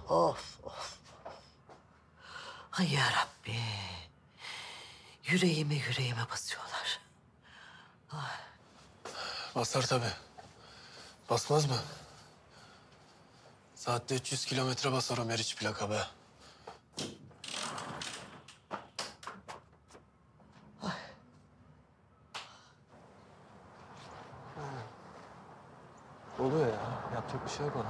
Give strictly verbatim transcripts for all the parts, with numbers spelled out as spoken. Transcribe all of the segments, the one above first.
Of of. Ay yarabbi. Yüreğime yüreğime basıyorlar. Ay. Basar tabii. Basmaz mı? Saatte üç yüz kilometre basar o Meriç plaka be. Ay. Oluyor ya. Yapacak bir şey yok ona.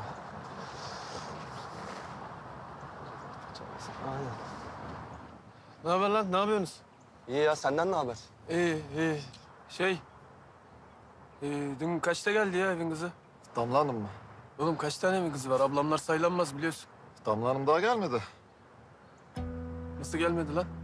Aynen. Ne haber lan? Ne yapıyorsunuz? İyi ya, senden ne haber? İyi, iyi. Şey... Ee, dün kaçta geldi ya evin kızı? Damla Hanım mı? Oğlum kaç tane mi kızı var? Ablamlar saylanmaz biliyorsun. Damla Hanım daha gelmedi. Nasıl gelmedi lan?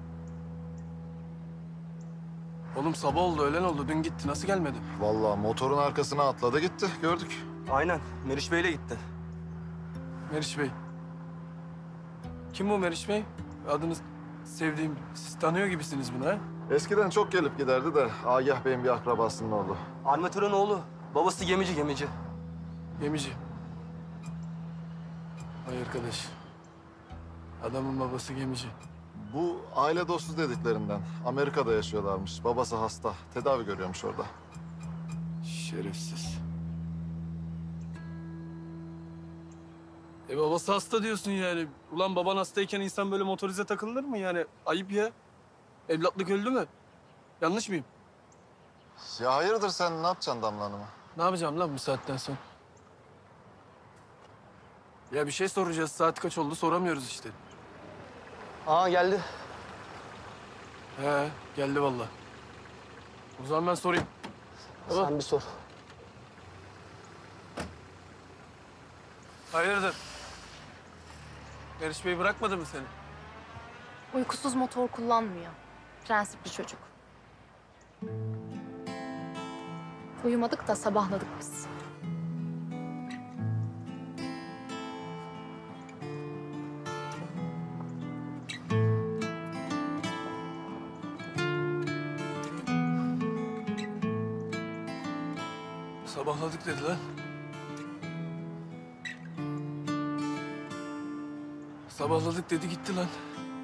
Oğlum sabah oldu, öğlen oldu. Dün gitti. Nasıl gelmedi? Vallahi motorun arkasına atladı gitti. Gördük. Aynen, Meriç Bey'le gitti. Meriç Bey. Kim bu Meriç Bey? Adını sevdiğim, siz tanıyor gibisiniz bunu ha? Eskiden çok gelip giderdi de Agah Bey'in bir akrabasının oğlu. Armatörün oğlu. Babası gemici, gemici. Gemici. Vay arkadaş. Adamın babası gemici. Bu aile dostu dediklerinden. Amerika'da yaşıyorlarmış. Babası hasta. Tedavi görüyormuş orada. Şerefsiz. E babası hasta diyorsun yani. Ulan baban hastayken insan böyle motorize takılır mı yani? Ayıp ya. Evlatlık öldü mü? Yanlış mıyım? Ya hayırdır sen ne yapacaksın Damla Hanım'a? Ne yapacağım lan bu saatten sonra? Ya bir şey soracağız. Saat kaç oldu soramıyoruz işte. Aa, geldi. He geldi vallahi. O zaman ben sorayım. Tamam. Sen bir sor. Hayırdır? Meriç Bey bırakmadı mı seni? Uykusuz motor kullanmıyor. Prensipli çocuk. Uyumadık da sabahladık biz. Sabahladık dedi lan. Sabahladık dedi gitti lan.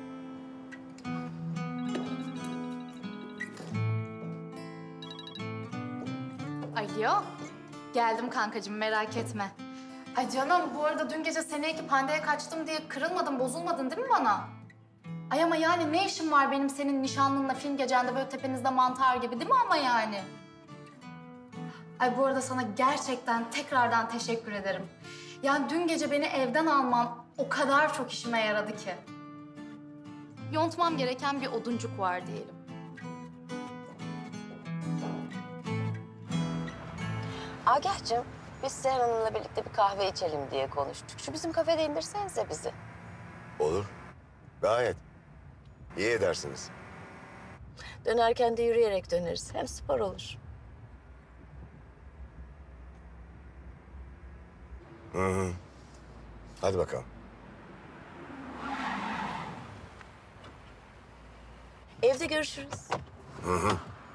Alo. Geldim kankacığım, merak etme. Ay canım, bu arada dün gece seni ekip Hande'ye kaçtım diye kırılmadın, bozulmadın değil mi bana? Ay ama yani ne işin var benim senin nişanlınla film gecende böyle tepenizde mantar gibi değil mi ama yani? Ay bu arada sana gerçekten tekrardan teşekkür ederim. Yani dün gece beni evden alman o kadar çok işime yaradı ki. Yontmam gereken bir oduncuk var diyelim. Agah'cığım, biz Seher Hanım'la birlikte bir kahve içelim diye konuştuk. Şu bizim kafede indirsenize bizi. Olur. Gayet. İyi edersiniz. Dönerken de yürüyerek döneriz. Hem spor olur. Hı hı. Hadi bakalım. Evde görüşürüz. Hı hı.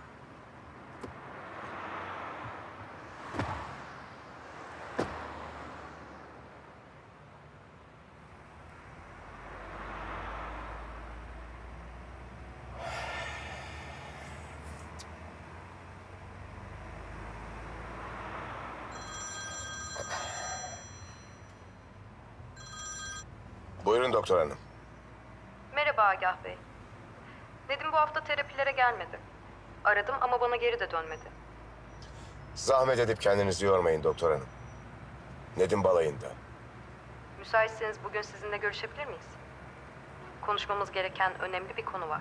Buyurun doktor hanım. Merhaba Agah Bey. Nedim bu hafta terapilere gelmedi. Aradım ama bana geri de dönmedi. Zahmet edip kendinizi yormayın doktor hanım. Nedim balayında. Müsaitseniz bugün sizinle görüşebilir miyiz? Konuşmamız gereken önemli bir konu var.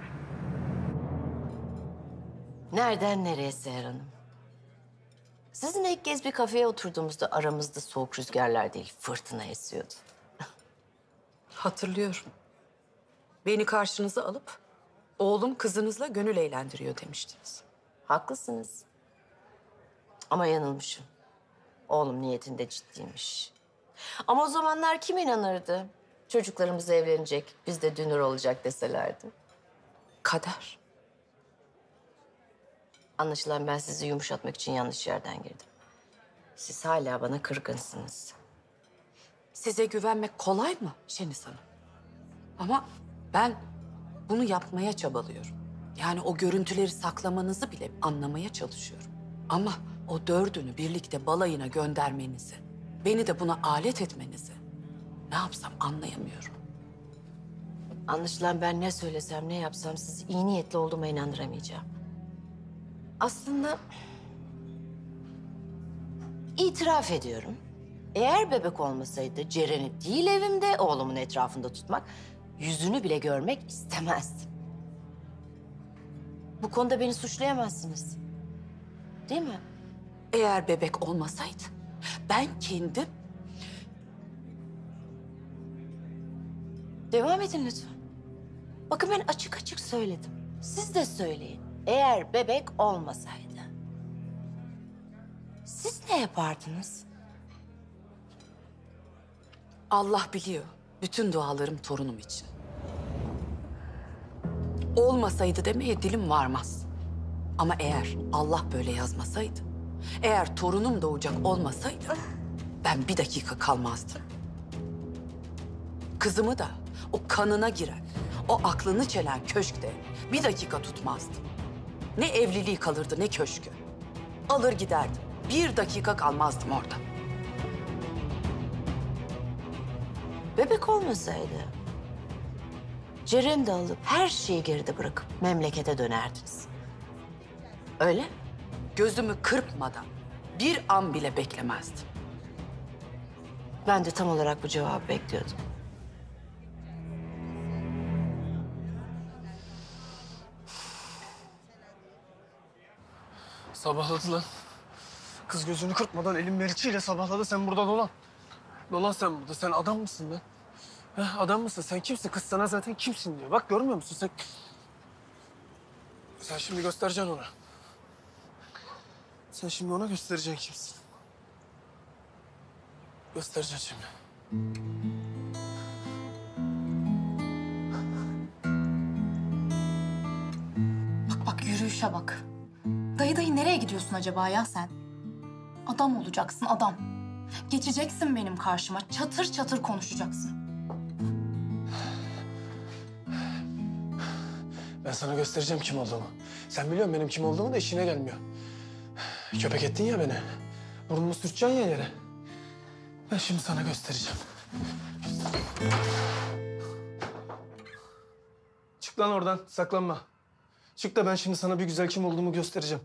Nereden nereye Seher Hanım? Sizinle ilk kez bir kafeye oturduğumuzda aramızda soğuk rüzgarlar değil, fırtına esiyordu. Hatırlıyorum. Beni karşınıza alıp oğlum kızınızla gönül eğlendiriyor demiştiniz. Haklısınız. Ama yanılmışım. Oğlum niyetinde ciddiymiş. Ama o zamanlar kim inanırdı? Çocuklarımız evlenecek, biz de dünür olacak deselerdi. Kader. Anlaşılan ben sizi yumuşatmak için yanlış yerden girdim. Siz hala bana kırgınsınız. Size güvenmek kolay mı Şeniz Hanım? Ama ben bunu yapmaya çabalıyorum. Yani o görüntüleri saklamanızı bile anlamaya çalışıyorum. Ama o dördünü birlikte balayına göndermenizi, beni de buna alet etmenizi ne yapsam anlayamıyorum. Anlaşılan ben ne söylesem ne yapsam sizi iyi niyetli olduğuma inandıramayacağım. Aslında itiraf ediyorum. Eğer bebek olmasaydı Ceren'i değil evimde oğlumun etrafında tutmak, yüzünü bile görmek istemezdim. Bu konuda beni suçlayamazsınız. Değil mi? Eğer bebek olmasaydı ben kendim... Devam edin lütfen. Bakın ben açık açık söyledim. Siz de söyleyin. Eğer bebek olmasaydı siz ne yapardınız? Allah biliyor. Bütün dualarım torunum için. Olmasaydı demeye dilim varmaz. Ama eğer Allah böyle yazmasaydı, eğer torunum doğacak olmasaydı ben bir dakika kalmazdım. Kızımı da o kanına giren, o aklını çelen köşkte bir dakika tutmazdım. Ne evliliği kalırdı ne köşkü. Alır giderdim. Bir dakika kalmazdım orada. Bebek olmasaydı Ceren'i de alıp her şeyi geride bırakıp memlekete dönerdiniz. Öyle? Gözümü kırpmadan bir an bile beklemezdim. Ben de tam olarak bu cevabı bekliyordum. Sabahladı lan. Kız gözünü kırpmadan elin meriçiyle sabahladı. Sen burada dolan. Dolan sen burada. Sen adam mısın lan? Heh, adam mısın? Sen kimsin? Kız sana zaten kimsin diyor. Bak görmüyor musun sen? Sen şimdi göstereceksin ona. Sen şimdi ona göstereceksin kimsin. Göstereceksin şimdi. Bak bak yürüyüşe bak. Dayı dayı nereye gidiyorsun acaba ya sen? Adam olacaksın adam. Geçeceksin benim karşıma. Çatır çatır konuşacaksın. Ben sana göstereceğim kim olduğumu. Sen biliyorsun benim kim olduğumu da işine gelmiyor. Köpek ettin ya beni. Burnumu sürteceksin ya yere. Ben şimdi sana göstereceğim. Çık lan oradan, saklanma. Çık da ben şimdi sana bir güzel kim olduğumu göstereceğim.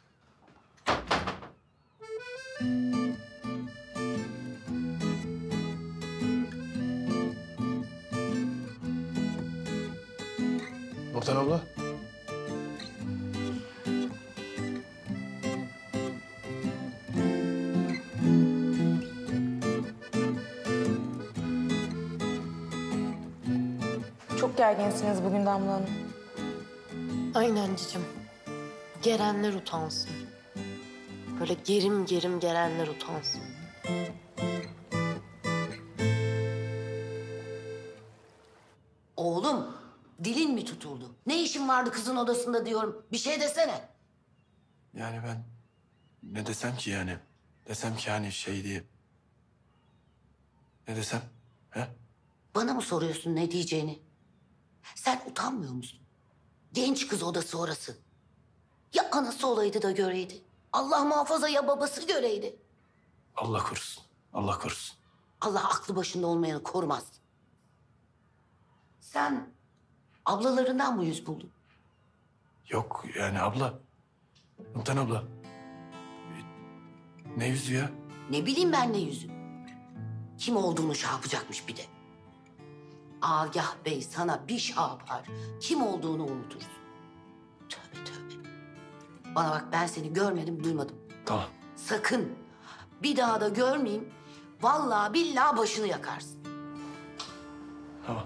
Nurten abla. Çok gerginsiniz bugün Damla Hanım. Aynen cicim. Gelenler utansın. Böyle gerim gerim gelenler utansın. Oğlum, dilin mi tutuldu? Ne işin vardı kızın odasında diyorum. Bir şey desene. Yani ben ne desem ki yani? Desem ki hani şey diye. Ne desem? He? Bana mı soruyorsun ne diyeceğini? Sen utanmıyor musun? Genç kız odası orası. Ya anası olaydı da göreydi. Allah muhafaza ya babası göreydi. Allah korusun. Allah korusun. Allah aklı başında olmayanı korumaz. Sen ablalarından mı yüz buldun? Yok yani abla. Nurten abla. Ne yüzü ya? Ne bileyim ben ne yüzü. Kim olduğunu şey yapacakmış bir de. Agah Bey sana bir şey yapar. Kim olduğunu unutursun. Tövbe tövbe. Bana bak ben seni görmedim, duymadım. Tamam. Sakın bir daha da görmeyeyim. Vallahi billahi başını yakarsın. Tamam.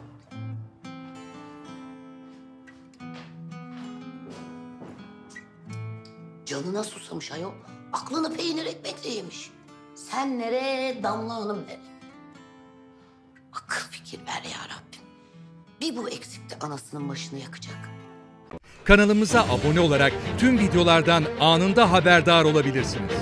Canına susamış ayol. Aklını peynir ekmekle yemiş. Sen nereye, Damla Hanım nereye? Akıl fikir ver ya Rabbim. Bir bu eksikti anasının başını yakacak. Kanalımıza abone olarak tüm videolardan anında haberdar olabilirsiniz.